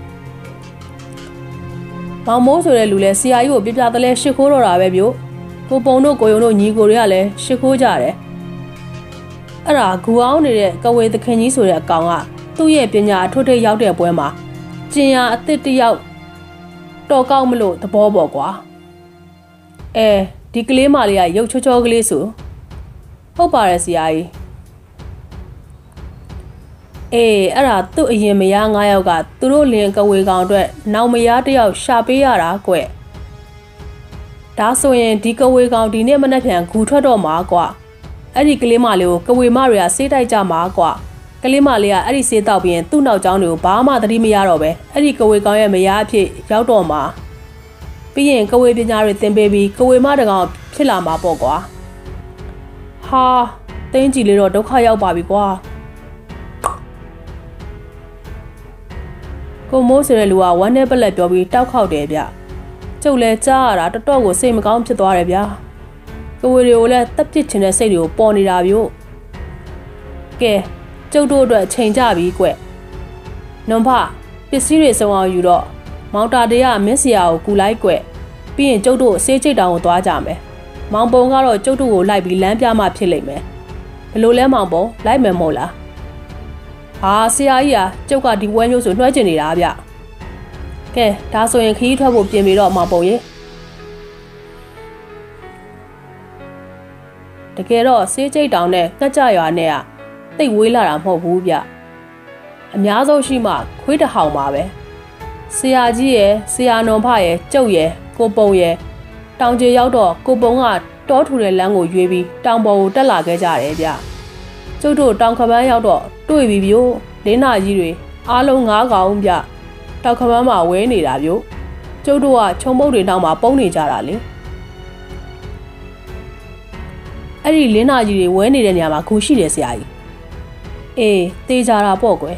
မောင်မိုးဆိုတဲ့လူလဲဆရာကြီးကိုပြပြတလဲရှစ်ခိုးတော့တာပဲဗျကိုပုံတို့ကိုယုံတို့ညီကိုတွေကလည်းရှစ်ခိုးကြတယ်အဲ့ဒါဂူအောင်နေတဲ့ကဝေသခင်ကြီးဆိုတဲ့အကောင်ကသူ့ရဲ့ပညာအထွတ်ထိပ်ရောက်တဲ့ပွဲမှာကျင်ရအစ်စ်တယောက်တော်ကောက်မလို့သဘောပေါ်ကွာအဲဒီကလေးမလေးကရုပ်ချောချောကလေးဆိုဟုတ်ပါတယ်ဆရာကြီးအေးအဲ့ဒါသူ့အရင်မယား၅ယောက်ကသူတို့လင်ကဝေကောင်အတွက်နောက်မယားတစ်ယောက်ရှာပေးရတာကွဒါဆိုရင်ဒီကဝေကောင်ဒီနေ့မနေ့ပြန်ဂူထွက်တော့မှာကွာအဲ့ဒီကလေးမလေးကိုကဝေမတွေကစေးတိုက်ကြမှာကွာကလေးမလေးကအဲ့ဒီစေးတောက်ပြီးရင်သူ့နောက်ကျောင်းတွေကိုဘာမှသတိမရတော့ပဲအဲ့ဒီကဝေကောင်ရဲ့မယားအဖြစ်ရောက်တော့မှာပြီးရင်ကဝေပညာတွေသင်ပေးပြီးကဝေမတကောင်ဖြစ်လာမှာပေါ့ကွာဟာတင်းကြီးလေးတော့ဒုက္ခရောက်ပါပြီကွာကိုမိုးဆိုတဲ့လူကဝမ်းနဲ့ပလက်ပြောပြီးတောက်ခောက်တယ်ဗျကျုပ်လည်းကြားရတာတော်တော်ကိုစိတ်မကောင်းဖြစ်သွားတယ်ဗျကဝေတွေကိုလည်းတက်ပစ်ချင်တဲ့စိတ်တွေကိုပေါ်နေတာဗျကဲကျုပ်တို့အတွက်ချိန်ကြပြီကွနွန်ဖပစ္စည်းတွေစုံအောင်ယူတော့မောင်တာတရမင်းစရာကိုကူလိုက်ကွပြီးရင်ကျုပ်တို့စေးချိတ်တောင်ကိုသွားကြမယ်မောင်ပုံကတော့ကျုပ်တို့ကိုလိုက်ပြီးလမ်းပြမှဖြစ်လိမ့်မယ်ဘလို့လဲမောင်ပုံလိုက်မယ်မို့လားဟာဆရာကြီးอ่ะကျုပ်ကဒီဝဲမျိုးဆိုနှွှဲကျင်နေတာဗျကဲဒါဆိုရင်ခီးထွက်ဖို့ပြင်ပြီးတော့မောင်ပုံရေတကယ်တော့စေးချိတ်တောင်နဲ့ကက်ကြရွာနဲ့ကတိတ်ဝေးလာတာမဟုတ်ဘူးဗျအများဆုံးရှိမှခွေးတဟောင်ပါပဲဆရာကြီးရယ်ဆရာနွန်ဖရယ်ကျုပ်ရယ်ကိုပုံရယ်တောင်ကျေရောက်တော့ကိုပုံကတောထူတဲ့လမ်းကိုရွေးပြီးတောင်ပေါ်ကိုတက်လာခဲ့ကြတယ်ဗျကျုပ်တို့တောင်ခမန်းရောက်တော့တွေ့ပြီဗျို့လင်းနာကြီးတွေအားလုံးငါးကောင်ဗျတောင်ခမန်းမှာဝဲနေတာဗျို့ကျုပ်တို့ကခြုံမုတ်တွေတောင်မှာပုံနေကြတာလေအဲ့ဒီလင်းနာကြီးတွေဝဲနေတဲ့နေရာမှာဂူရှိတယ်ဆရာကြီးအေးတေးကြတာပေါ့ကွယ်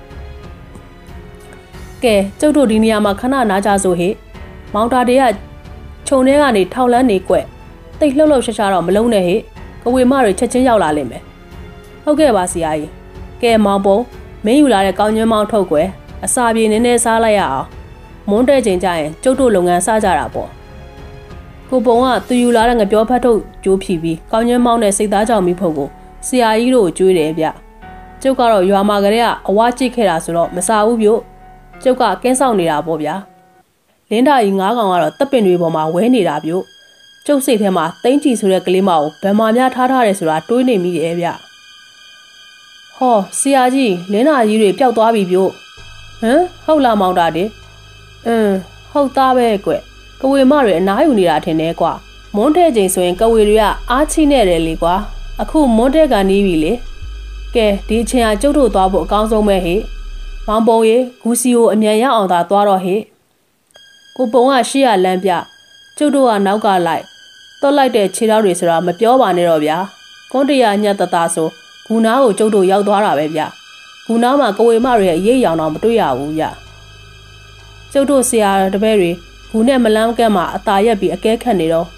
ကဲကျုပ်တို့ဒီနေရာမှာခဏနားကြဆိုဟေ့မောင်တာတွေကခြုံထဲကနေထောက်လန်းနေကွက်တိတ်လှုပ်လှုပ်ရှားရှားတော့မလုံးနဲ့ဟေ့ကဝေမတွေချက်ချင်းရောက်လာလိမ့်မယ်ဟုတ်ကဲ့ပါဆရာကြီးကဲမောင်ပုံမင်းယူလာတဲ့ကောင်းကျွန်းမောင်းထုတ်ကွယ်အစာပြေနည်းနည်းစားလိုက်ရအောင်မွန်းတဲ့ချိန်ကျရင်ကျုပ်တို့လုပ်ငန်းစကြတာပေါ့ကိုပုံကသူယူလာတဲ့ငပြောဖတ်ထုတ်ကျိုးဖြီပြီးကောင်းကျွန်းမောင်းနဲ့စိတ်သားကြောင်မိဖို့ကိုဆရာကြီးတို့ကျွေးတယ်ဗျကျုပ်ကတော့ရွာမှာကလေးကအဝါကြည့်ခဲ့တာဆိုတော့မစားဘူးဗျို့ကျုပ်ကကင်းဆောင်နေတာပေါ့ဗျာလင်းတာကြီးငါးကောင်ကတော့တပ်ပင်တွေပေါ်မှာဝဲနေတာဗျို့ကျုပ်စိတ်ထဲမှာတိမ့်ကြည့်ဆိုတဲ့ကလေးမကိုဗမာများထားထားတယ်ဆိုတာတွေးနေမိတယ်ဗျဟောဆရာကြီးလင်းတာကြီးတွေပျောက်သွားပြီဗျို့ဟမ်ဟုတ်လားမောင်တာတဲ့အင်းဟုတ်သားပဲကွကဝေမတွေအနားယူနေတာထင်တယ်ကွာမွန်းတဲ့ချိန်ဆိုရင်ကဝေတွေကအားချိနေတယ်လေကွာအခုမွန်းတဲ့ကန်နီးပြီလေကဲဒီအချိန်ကကျုပ်တို့သွားဖို့အကောင်းဆုံးပဲဟေ့မောင်ပုံရေဂူစီကိုအမြန်ရအောင်သာသွားတော့ဟေ့ကိုပုံကရှေ့ရလမ်းပြကျုပ်တို့ကနောက်ကလိုက်တော့လိုက်တဲ့ခြေထောက်တွေဆိုတာမပြောပါနဲ့တော့ဗျာကွန်တရာညက်တသားဆိုဂူနာကိုကျုပ်တို့ရောက်သွားတာပဲဗျဂူနာမှာကဝေမတွေရဲ့အရေးရောင်တော့မတွေ့ရဘူးဗျကျုပ်တို့ဆရာတပည့်တွေဂူနဲ့မလန်းကက်မှာအသာရက်ပြီးအကဲခတ်နေတော့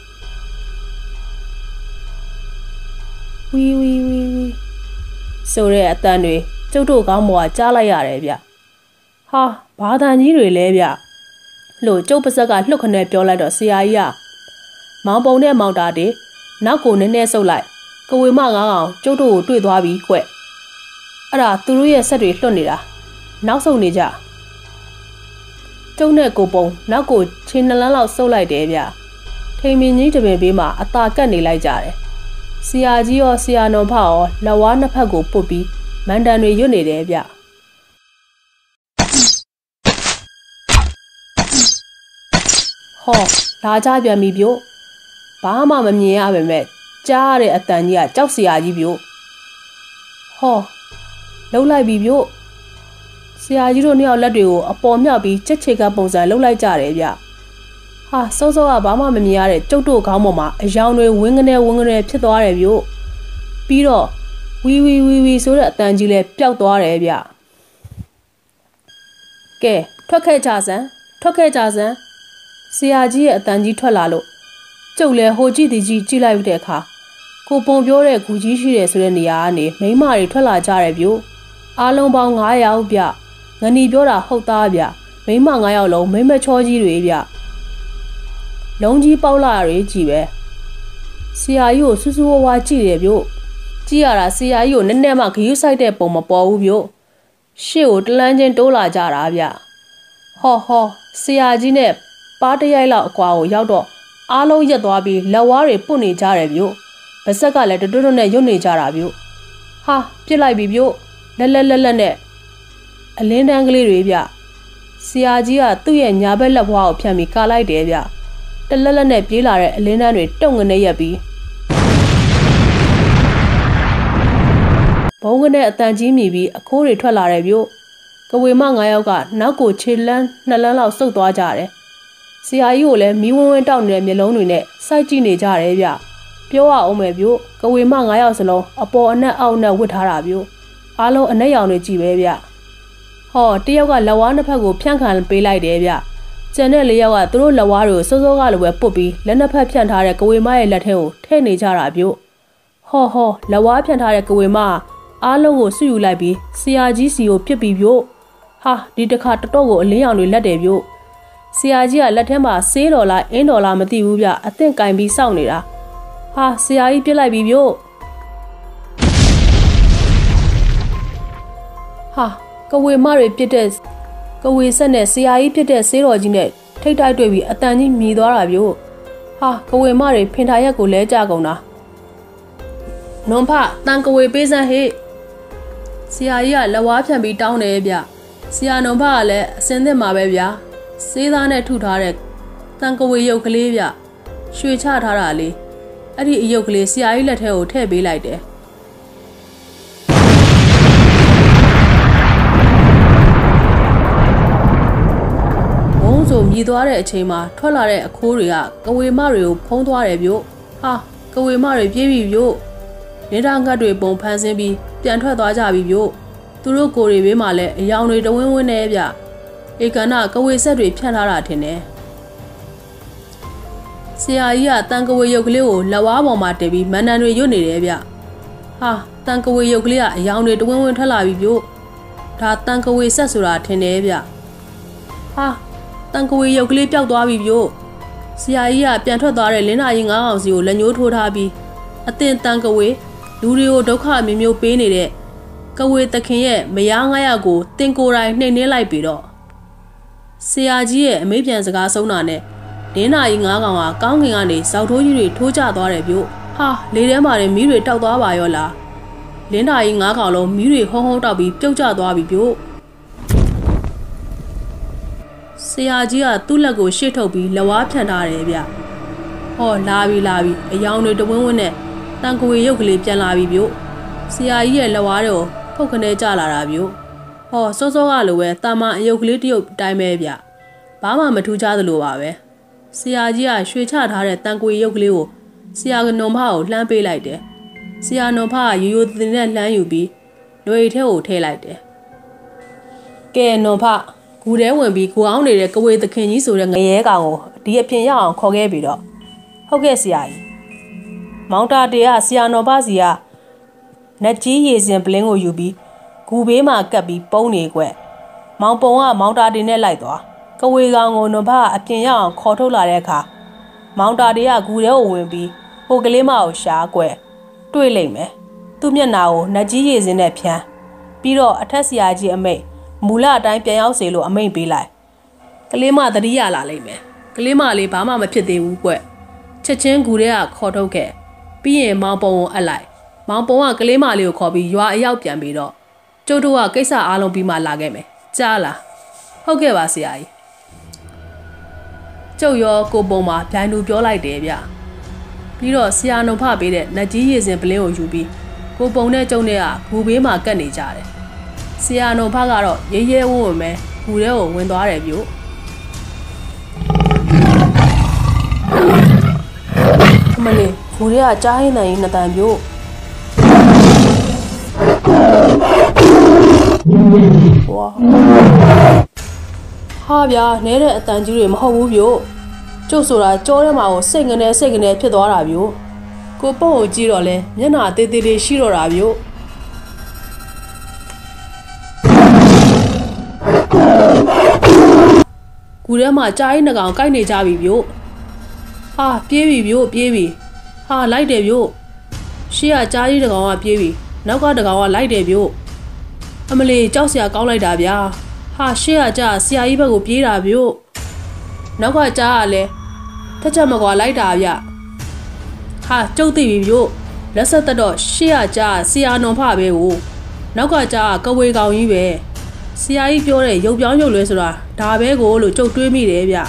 ဝီဝီဝီဝီဆိုတဲ့အတန်တွေကျုပ်တို့ကောင်းပေါ်ကကြားလိုက်ရတယ်ဗျဟာဘာသာကြီးတွေလဲဗျလို့ကျုပ်ပါဇက်ကလှုပ်ခနဲ့ပြောလိုက်တော့ဆရာကြီးကမောင်ပုံနဲ့မောင်တာတေနောက်ကိုနည်းနည်းဆုပ်လိုက်ကဝေမငါးကောင်ကျုပ်တို့ကိုတွေ့သွားပြီကွအဲ့ဒါသူတို့ရဲ့ဆက်တွေလွတ်နေတာနောက်ဆုံးနေကြကျုံနဲ့ကိုပုံနောက်ကိုချင်းနှလန်းလောက်ဆုပ်လိုက်တယ်ဗျထိန်မင်းကြီးတပင်ဘေးမှာအသာကတ်နေလိုက်ကြတယ်ဆရာကြီးရောဆရာတော်ဖရောလက်ဝါးနှစ်ဖက်ကိုပုတ်ပြီးမန်တန်တွေရွတ်နေတယ်ဗျဟောလာကြပြန်ပြီဗျဘာမှမမြင်ရပါမဲ့ကြားရတဲ့အတန်ကြီးကကြောက်စရာကြီးဗျဟောလှုပ်လိုက်ပြီဗျဆရာကြီးတို့နှစ်ယောက်လက်တွေကိုအပေါ်မြောက်ပြီးချက်ချေကပုံစံလှုပ်လိုက်ကြတယ်ဗျဟာစောစောကဘာမှမမြင်ရတဲ့ကျုပ်တို့ခေါင်းပေါ်မှာအယောင်တွေဝင်းကနေဝင်းကနေဖြစ်သွားတယ်ဗျပြီးတော့ဝီဝီဝီဝီဆိုတဲ့အတန်ကြီးလည်းပျောက်သွားတယ်ဗျကဲထွက်ခဲ့ကြစမ်းထွက်ခဲ့ကြစမ်းဆရာကြီးရဲ့အတန်ကြီးထွက်လာလို့ကျုပ်လည်းဟိုကြည့်ဒီကြည့်ကြည့်လိုက်တဲ့အခါကိုပုံပြောတဲ့ဂူကြီးရှိတယ်ဆိုတဲ့နေရာကနေမိန်းမတွေထွက်လာကြတယ်ဗျအားလုံးပေါင်းငါးယောက်ဗျငနီပြောတာဟုတ်သားဗျမိန်းမငါးယောက်လုံးမိန်းမချောကြီးတွေဗျလုံးကြီးပေါက်လာတွေကြည့်ပဲဆရာကြီးကိုစူးစူးဝါးဝါကြည့်တယ်ဗျကြည့်ရတာဆရာကြီးကိုနည်းနည်းမှဂရုစိုက်တဲ့ပုံမပေါ်ဘူးဗျရှေ့ကိုတလန်းချင်းတိုးလာကြတာဗျဟောဟောဆရာကြီးနဲ့ပါးတရိုက်လောက်အကွာကိုရောက်တော့အားလုံးရက်သွားပြီးလက်ဝါးတွေပုတ်နေကြတယ်ဗျဗစက်ကလည်းတွတ်တွတ်နဲ့ရွတ်နေကြတာဗျဟာပြစ်လိုက်ပြီဗျလက်လက်လက်လက်နဲ့အလင်းတန်းကလေးတွေဗျဆရာကြီးကသူ့ရဲ့ညာဘက်လက်ဘွားကိုဖြန့်ပြီးကာလိုက်တယ်ဗျတလက်လက်နဲ့ပြေးလာတဲ့အလင်းတန်းတွေတုံငနေရက်ပြီးဘုံကနဲ့အတန်ကြီးမြည်ပြီးအခိုးတွေထွက်လာတယ်ဗျကဝေမငါးယောက်ကနောက်ကိုခြေလန်းနှစ်လန်းလောက်စုပ်သွားကြတယ်ဆရာကြီးကိုလည်းမီးဝန်းဝန်းတောက်နေတဲ့မျက်လုံးတွေနဲ့စိုက်ကြည့်နေကြတယ်ဗျပြောရအောင်မယ်ဗျကဝေမငါးယောက်စလုံးအပေါ်အနက်အောက်နဲ့ဝတ်ထားတာဗျအားလုံးအနက်ရောင်တွေကြည့်ပဲဗျဟောတယောက်ကလက်ဝါးနှစ်ဖက်ကိုဖြန့်ခံပေးလိုက်တယ်ဗျကျန်တဲ့လေးယောက်ကသူတို့လက်ဝါးတွေကိုစိုးစိုးကလိုပဲပုတ်ပြီးလက်နှစ်ဖက်ဖြန့်ထားတဲ့ကဝေမရဲ့လက်ထဲကိုထည့်နေကြတာဗျဟောဟောလက်ဝါးဖြန့်ထားတဲ့ကဝေမအားလုံးကိုစုယူလိုက်ပြီးဆရာကြီးစီကိုပြစ်ပြီးဗျဟာဒီတစ်ခါတတော့ကိုအလင်းရောင်တွေလက်တယ်ဗျဆရာကြီးကလက်ထဲမှာဆေးတော်လားအင်းတော်လားမသိဘူးဗျအသင့်ကင်ပြီးစောင့်နေတာဟာဆရာကြီးပြစ်လိုက်ပြီဗျဟာကဝေမတွေပြစ်တဲ့ကဝေဆက်နဲ့ဆရာကြီးပြစ်တဲ့ဆေးတော်ကြီးနဲ့ထိတ်တိုက်တွေ့ပြီးအတန်ကြီးမြည်သွားတာဗျဟာကဝေမတွေဖင်ထားရက်ကိုလဲကြကုန်တာနွန်ဖတန်ကဝေပေးစမ်းဟေ့ဆရာကြီးကလက်ဝါးဖြန့်ပြီးတောင်းတယ်ဗျဆရာနွန်ဖကလည်းအစင်းသစ်မှာပဲဗျဆေးသားနဲ့ထုထားတဲ့တန်ကဝေရုပ်ကလေးဗျရွှေချထားတာလေးအဲ့ဒီအယုတ်ကလေးဆရာကြီးလက်ထဲကိုထည့်ပေးလိုက်တယ်င်းဆိုမြည်သွားတဲ့အချိန်မှာထွက်လာတဲ့အခိုးတွေကကဝေမတွေကိုဖုံးသွားတယ်ဗျဟာကဝေမတွေပြေးပြီဗျနေတာငတ်တွေပုံဖန်ဆင်းပြီးပြန်ထွက်သွားကြပြီဗျသူတို့ကိုယ်တွေဘေးမှာလည်းအယောင်တွေတဝင်းဝင်းနေဗျဧကနာကဝေဆက်တွေဖြန့်ထားတာထင်တယ်ဆရာကြီးကတန်ကဝေရုပ်ကလေးကိုလက်ဝါးပေါ်မှာတင်ပြီးမန္တန်တွေရွတ်နေတယ်ဗျဟာတန်ကဝေရုပ်ကလေးကအယောင်တွေတဝင်းဝင်းထွက်လာပြီဗျဒါတန်ကဝေဆက်ဆိုတာထင်တယ်ဗျဟာတန်ကဝေရုပ်ကလေးပျောက်သွားပြီဗျဆရာကြီးကပြန်ထွက်သွားတဲ့လင်းနာကြီးငါးအောင်စီကိုလက်ညှိုးထိုးထားပြီးအတင်တန်ကဝေလူတွေကိုဒုက္ခမျိုးမျိုးပေးနေတဲ့ကဝေသခင်ရဲ့မယားငါးယောက်ကိုတင်ကိုယ်တိုင်နှိမ်နှင်းလိုက်ပြီးတော့ဆရာကြီးရဲ့အမေးပြန်စကားဆုံးတာနဲ့လင်းနာကြီးငါးကောင်ကကောင်းကင်ကနေဇောက်ထိုးကြီးတွေထိုးကျသွားတယ်ဗျဟာလေထဲမှာလည်းမီးတွေတောက်သွားပါရောလားလင်းနာကြီးငါးကောင်လုံးမီးတွေဟုံးဟုံးတောက်ပြီးပြုတ်ကျသွားပြီဗျဆရာကြီးကသူ့လက်ကိုရှေ့ထုတ်ပြီးလက်ဝါးဖြန့်ထားတယ်ဗျဟောလာပြီလာပြီအယောင်တွေတဝင်းဝင်းနဲ့တန်ကဝေရုပ်ကလေးပြန်လာပြီဗျဆရာကြီးရဲ့လက်ဝါးတွေကိုဖုတ်ခနဲကျလာတာဗျဟောစောစောကလိုပဲတာမန်အယုတ်ကလေးတရုပ်တိုင်းပဲဗျဘာမှမထူးခြားသလိုပါပဲဆရာကြီးကရွှေချထားတဲ့တန်ကဝေရုပ်ကလေးကိုဆရာကနုံဖကိုလှမ်းပေးလိုက်တယ်ဆရာနုံဖကရိုးရိုးတင်နဲ့လှမ်းယူပြီးလွေထဲကိုထည့်လိုက်တယ်ကဲနုံဖဂူထဲဝင်ပြီးဂူအောင်နေတဲ့ကဝေသခင်ကြီးဆိုတဲ့ငရဲကောင်ကိုဒီအပြင်ရောက်အောင်ခေါ်ခဲ့ပြီးတော့ဟုတ်ကဲ့ဆရာကြီးမောင်တာတေကဆရာတော်ဖစီကနတ်ကြီးရေစင်ပလင်းကိုယူပြီးဂူဘေးမှာကပ်ပြီးပုံးနေကွက်မောင်ပုံကမောင်တာတေနဲ့လိုက်သွားကဝေကောင်ကိုနုံဖကအပြင်ရောက်အောင်ခေါ်ထုတ်လာတဲ့အခါမောင်တာတေကဂူထဲကိုဝင်ပြီးဟိုကလေးမကိုရှားကွက်တွေ့လိမ့်မယ်သူ့မျက်နှာကိုနတ်ကြီးရေစင်နဲ့ဖြန်းပြီးတော့အထက်ဆရာကြီးအမိတ်မူလအတိုင်းပြန်ရောက်စေလို့အမိန့်ပေးလိုက်ကလေးမသတိရလာလိမ့်မယ်ကလေးမလေးဘာမှမဖြစ်သေးဘူးကွချက်ချင်းဂူထဲကခေါ်ထုတ်ခဲ့ပြီးရင်မောင်ပုံကိုအပ်လိုက်မောင်ပုံကကလေးမလေးကိုခေါ်ပြီးရွာအရောက်ပြန်ပြီးတော့ကျုပ်တို့ကကိစ္စအားလုံးပြီးမှလာခဲ့မယ်ကြားလားဟုတ်ကဲ့ပါဆရာကြီးကျုပ်ရောကိုပုံမှာဗျိုင်းလူပြောလိုက်တယ်ဗျပြီးတော့ဆရာနှုံဖပေးတဲ့နတ်ကြီးရေစင်ပလင်းကိုယူပြီးကိုပုံနဲ့ကျုံနဲ့ကဂူဘေးမှာကတ်နေကြတယ်ဆရာနှုံဖကတော့ရဲရဲဝုန်းဝုန်းပဲဂူထဲကိုဝင်သွားတယ်ဗျအမလေးဂူထဲကကြားဟင်းနိုင်နှစ်တန်ဗျဝါဟာဗျာနဲတဲ့အတန်ကြီးတွေမဟုတ်ဘူးဗျကျုပ်ဆိုတာကြောထဲမှာကိုစိတ်ငနေစိတ်ငနေဖြစ်သွားတာဗျကိုပုံကိုကြည့်တော့လဲမျက်နှာသေးသေးလေးရှိတော့တာဗျကူထဲမှာကြားရင်နှကောင်ကိုက်နေကြပြီဗျဟာပြေးပြီဗျပြေးပြီဟာလိုက်တယ်ဗျရှေ့ကကြားကြီးတကောင်ကပြေးပြီနောက်ကတကောင်ကလိုက်တယ်ဗျအမလီကြောက်စရာကောင်းလိုက်တာဗျာဟာရှေ့ကကြားဆရာကြီးဘက်ကိုပြေးတာဗျနောက်ကကြားကလည်းထက်ချက်မကွာလိုက်တာဗျဟာကျုပ်သိပြီဗျလက်ဆက်သက်တော့ရှေ့ကကြားဆရာနွန်ဖပဲကိုနောက်ကကြားကဝေကောင်ကြီးပဲဆရာကြီးပြောတဲ့ရုပ်ပြောင်းရုပ်လွဲဆိုတာဒါပဲကိုလို့ကျုပ်တွေးမိတယ်ဗျ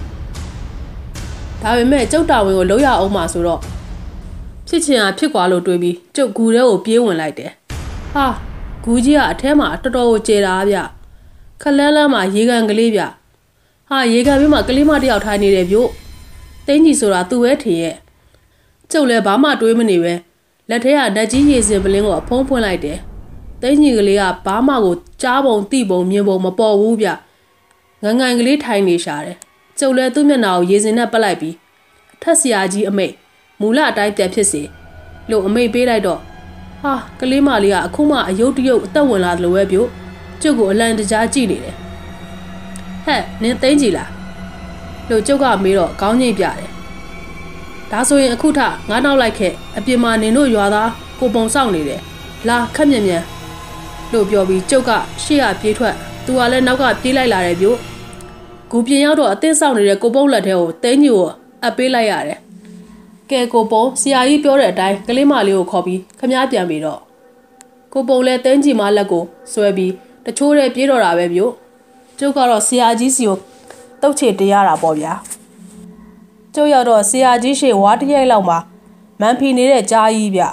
ဒါပေမဲ့ကျုပ်တာဝန်ကိုလုံးရအောင်မှာဆိုတော့ဖြစ်ချင်တာဖြစ်ကွာလို့တွေးပြီးကျုပ်ဂူထဲကိုပြေးဝင်လိုက်တယ်ဟာဂူကြီးကအထဲမှာတော်တော်ကိုကျဲတာဗျခလန်းလန်းမှာရေကန်ကလေးဗျဟာရေကန်ဘေးမှာကလေးမတယောက်ထိုင်နေတယ်ဗျတင်းကြီးဆိုတာသူ့ပဲထင်ရဲ့ကျုပ်လည်းဘာမှတွေးမနေပဲလက်ထဲကဓာတ်ကြီးရေစင်ပလင်းကိုအဖုံးဖွင့်လိုက်တယ်တင်းကြီးကလေးကဘာမှကိုကြားပုံတိပုံမြင်ပုံမပေါ်ဘူးဗျငငန်ကလေးထိုင်နေရှာတယ်ကျုပ်လည်းသူ့မျက်နှာကိုရေစင်နဲ့ပတ်လိုက်ပြီးအထက်ဆရာကြီးအမိတ်မူလအတိုင်းပြန်ဖြစ်စေလို့အမိတ်ပေးလိုက်တော့ဟာကလေးမလေးကအခုမှအယုတ်တရုတ်အသက်ဝင်လာတယ်လို့ပဲဗျကျုပ်ကိုအလံတကြားကြည့်နေတယ်ဟဲ့နင်သိန်းကြီးလားလို့ကျုပ်ကမေးတော့ခေါင်းငိတ်ပြတယ်ဒါဆိုရင်အခုထငါးနောက်လိုက်ခဲ့အပြင်မှာနင်တို့ရွာသားကိုပုံစောင့်နေတယ်လာခက်မြန်မြန်လို့ပြောပြီးကျုပ်ကရှေ့ကပြေးထွက်သူကလည်းနောက်ကပြေးလိုက်လာတယ်ဗျဂူပြင်ရောက်တော့အသင်းဆောင်နေတဲ့ကိုပုံလက်ထဲကိုသိန်းကြီးကိုအပ်ပေးလိုက်ရတယ်ကဲကိုပုံဆရာကြီးပြောတဲ့အတိုင်းကလေးမလေးကိုခေါ်ပြီးခမားပြန်ပြီးတော့ကိုပုံလည်းသိန်းကြီးမလက်ကိုဆွဲပြီးတချိုးတဲ့ပြေးတော့တာပဲဗျကျုပ်ကတော့ဆရာကြီးစီကိုတုတ်ချေတရားတာပေါ့ဗျာကျုပ်ရောက်တော့ဆရာကြီးရှေ့ဝါတရိုက်လောက်မှာမန်ဖီနေတဲ့ကြားကြီးဗျ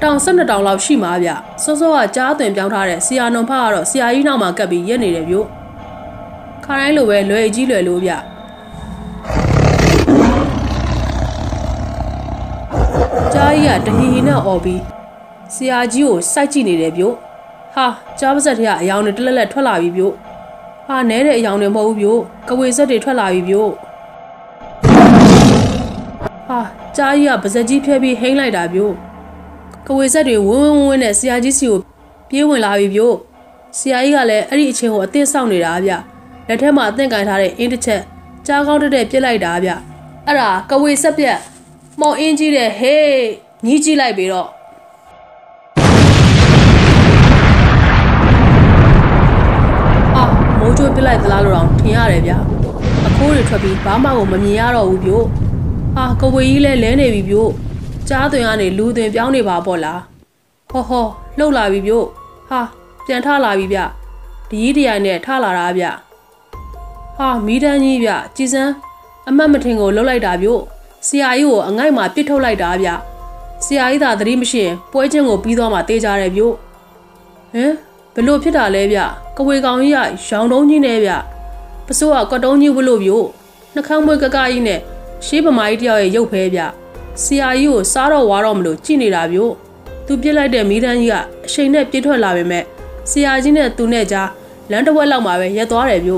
တောင်၁၂တောင်လောက်ရှိမှာဗျစောစောကကြားသွင်းပြောင်းထားတဲ့ဆရာနုံဖကတော့ဆရာကြီးနောက်မှာကပ်ပြီးရက်နေတယ်ဗျခါတိုင်းလိုပဲလွယ်ကြီးလွယ်လို့ဗျကြားကြီးကတဟီဟီနဲ့អော်ပြီးဆရာကြီးကိုစိုက်ကြည့်နေတယ်ဗျဟာကြားပါစက်ထကအယောင်တွေတလက်လက်ထွက်လာပြီဗျဟာနဲတဲ့အယောင်တွေမဟုတ်ဘူးဗျကဝေဆက်တွေထွက်လာပြီဗျဟာကြားကြီးကပါစက်ကြီးဖျက်ပြီးဟိမ့်လိုက်တာဗျကဝေဆက်တွေဝင်းဝင်းဝင်းနဲ့ဆရာကြီးစီကိုပြေးဝင်လာပြီဗျဆရာကြီးကလည်းအဲ့ဒီအချိန်ကိုအသင့်ဆောင်နေတာဗျလက်ထဲမှာအသင့်ကင်ထားတဲ့အင်းတစ်ချက်ကြားကောင်းတက်တက်ပြစ်လိုက်တာဗျအဲ့ဒါကဝေဆက်ပြက်မော်အင်းကြီးတဲ့ဟေးညီးကြည့်လိုက်ပြီတော့ဟာမိုးချိုးပြစ်လိုက်သလားလို့တော့ထင်ရတယ်ဗျအခိုးတွေထွက်ပြီးဘာမှကိုမမြင်ရတော့ဘူးဗျဟာကဝေကြီးလဲလဲနေပြီဗျကြားသွင်းကနေလူသွင်းပြောင်းနေပါပေါ့လားဟောဟောလှုပ်လာပြီဗျဟာပြန်ထလာပြီဗျဒီကြီးတရားနဲ့ထလာတာဗျဟာမီးတန်းကြီးဗျကြည်စမ်းအမတ်မထင်ကိုလှုပ်လိုက်တာဗျဆရာကြီးကိုအငိုက်မှာပစ်ထုတ်လိုက်တာဗျဆရာကြီးသာသတိမရှိရင်ပွဲချင်းကိုပြီးသွားမှတေးကြတယ်ဗျဟမ်ဘလို့ဖြစ်တာလဲဗျကဝေကောင်ကြီးကရောင်တုံးကြီးနဲ့ဗျပစိုးကကတုံးကြီးဝလို့ဗျနှခမ်းမွေးကကကြီးနဲ့ရှေးပမာကြီးတယောက်ရဲ့ရုပ်ဖဲဗျဆရာကြီးကိုစားတော့ဝါတော့မလို့ကြည့်နေတာဗျသူပြစ်လိုက်တဲ့မီးတန်းကြီးကအချိန်နဲ့ပြစ်ထွက်လာပေမဲ့ဆရာကြီးနဲ့သူနဲ့ကြားလမ်းတစ်ဝက်လောက်မှာပဲရက်သွားတယ်ဗျ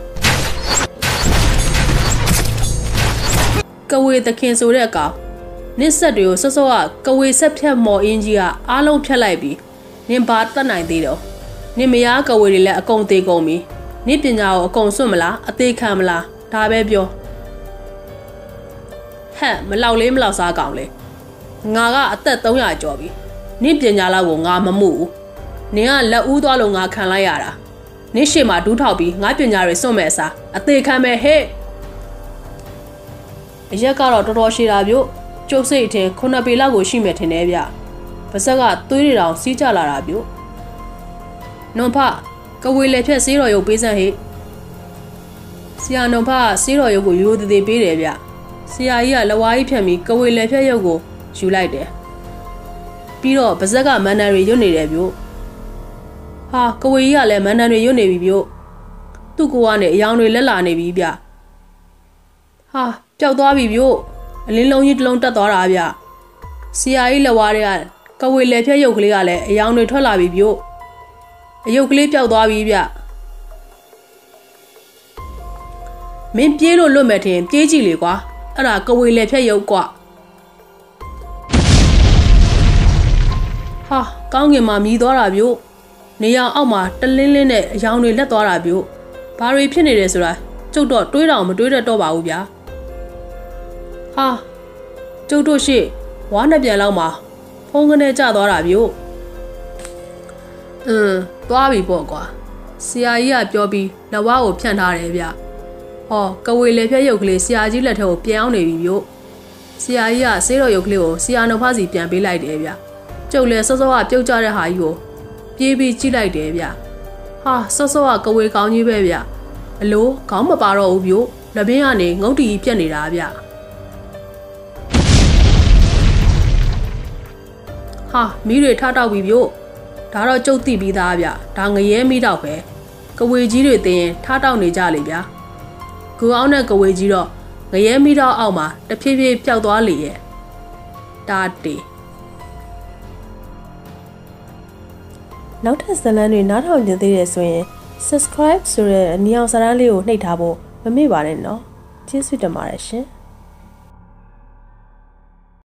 ကဝေသခင်ဆိုတဲ့အကောင်နစ်ဆက်တွေကိုစောစောကကဝေဆက်ဖြတ်မော်အင်းကြီးကအားလုံးဖြတ်လိုက်ပြီးနင်ဘာတတ်နိုင်သေးတော့နင်မယားကဝေတွေလည်းအကုန်သေးကုန်ပြီနင်ပညာကိုအကုန်စွန့်မလားအသေးခံမလားဒါပဲပြောဟဲ့မလောက်လေးမလောက်စားကောင်လေငါကအသက်၃ရာကျော်ပြီနင်ပညာလောက်ကိုငါမမှုဘူးနင်ကလက်ဦးသွားလို့ငါခံလိုက်ရတာနင်ရှေ့မှာဒူးထောက်ပြီးငါပညာတွေစွန့်မဲ့အစားအသေးခံမဲ့ဟဲ့အရက်ကတော့တော်တော်ရှိတာဗျကျုပ်စိတ်အထင်ခုနှစ်ပေလောက်ကိုရှိမယ်ထင်တယ်ဗျပါဇက်ကသွေးတွေတောင်စီးကြလာတာဗျနွန်ဖကဝေလေဖြက်ဆေးတော်ရုပ်ပေးစမ်းဟိဆရာနွန်ဖဆေးတော်ရုပ်ကိုရိုးသေးသေးပေးတယ်ဗျဆရာကြီးကလဝါးကြီးဖြတ်ပြီးကဝေလေဖြက်ရုပ်ကိုယူလိုက်တယ်ပြီးတော့ပါဇက်ကမန်နန်တွေရွတ်နေတယ်ဗျဟာကဝေကြီးကလည်းမန်နန်တွေရွတ်နေပြီဗျသူ့ကိုကနဲ့အယောင်တွေလက်လာနေပြီဗျဟာပျောက်သွားပြီဗျအလင်းလုံးကြီးတစ်လုံးတက်သွားတာဗျဆရာကြီးလက်ဝါးတွေကကဝေလေဖြက်ရုပ်ကလေးကလည်းအယောင်တွေထွက်လာပြီဗျအယုတ်ကလေးပျောက်သွားပြီဗျမင်းပြေးလို့လွတ်မယ်ထင်ပြေးကြည့်လေကွာအဲ့ဒါကဝေလေဖြက်ရုပ်ကွာဟာကောင်းကင်မှာမြည်သွားတာဗျနေရောင်အောက်မှာတလင်းလင်းနဲ့အယောင်တွေလက်သွားတာဗျဘာတွေဖြစ်နေတယ်ဆိုတာကျုပ်တော့တွေးတော့မတွေးတတ်တော့ပါဘူးဗျာဟာကျုပ်တို့ရှိဝါနှစ်ပြန်လောက်မှာဖုံးကနေကျသွားတာဗျအင်းသွားပြီပေါ့ကွာဆရာကြီးကပြောပြီးလက်ဝါးကိုဖြန့်ထားတယ်ဗျဟောကဝေလေဖြက်ရုပ်ကလေးဆရာကြီးလက်ထက်ကိုပြန်အောင်နေပြီဗျဆရာကြီးကဆေးတော်ရုပ်ကလေးကိုဆရာနှုတ်ဖစီပြန်ပေးလိုက်တယ်ဗျကျုပ်လည်းစောစောကပြုတ်ကြတဲ့ဟာကြီးကိုပြေးပြီးကြည့်လိုက်တယ်ဗျဟာစောစောကကဝေကောင်းကြီးပဲဗျအလိုခေါင်းမပါတော့ဘူးဗျလက်ပင်ကနေငုတ်တီကြီးပြက်နေတာဗျဟာမီးတွေထတောက်ပြီဗျဒါတော့ကျုပ်သိပြီးသားဗျဒါငရဲမီးတောက်ပဲကဝေကြီးတွေသိရင်ထတောက်နေကြလေဗျာဂူအောင်နဲ့ကဝေကြီးတော့ငရဲမီးတောက်အောက်မှာတဖြည်းဖြည်းပျောက်သွားလေရဲ့တာတေနောက်ထပ်ဇာတ်လမ်းတွေနားထောင်ကြသေးတယ်ဆိုရင် subscribe ဆိုတဲ့အနီအောင်စာတန်းလေးကိုနှိပ်ထားဖို့မမေ့ပါနဲ့နော်ကျေးဇူးတင်ပါတယ်ရှင်